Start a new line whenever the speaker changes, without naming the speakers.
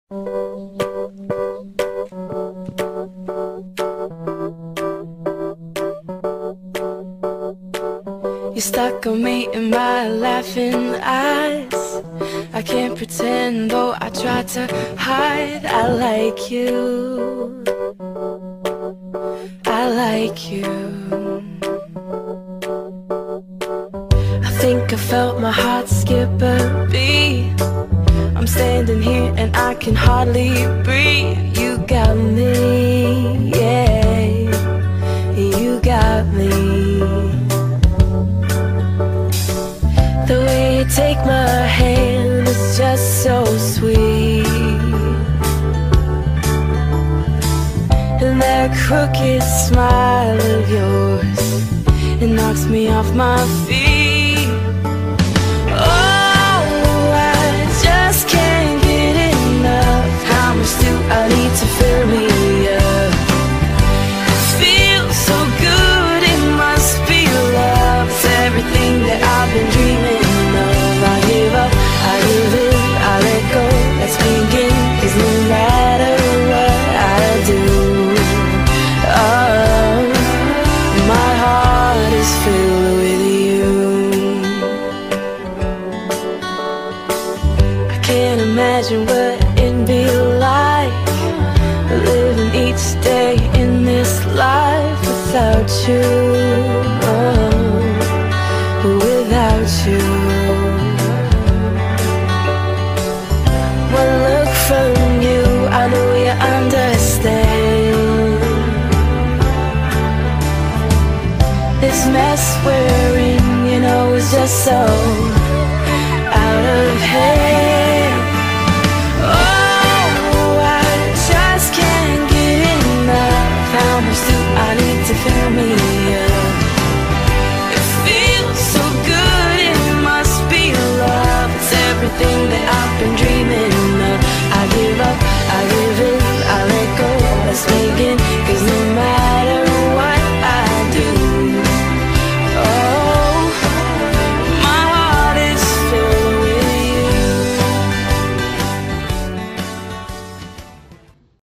You stuck on me in my laughing eyes. I can't pretend, though I try to hide. I like you, I like you. I think I felt my heart skip a beat. I'm standing here and I can hardly breathe. You got me, yeah, you got me. The way you take my hand is just so sweet, and that crooked smile of yours, it knocks me off my feet. Oh, I just can't get enough. How much do I need to fill me up? It feels so good, it must be love. It's everything that I've been dreaming. I give up, I give in, I let go. Let's begin, 'cause no matter what I do, oh, my heart is filled with you. I can't imagine what it'd be like living each day in this life without you, oh, without you. One look from you, I know you understand. This mess we're in, you know, is just so out of hand.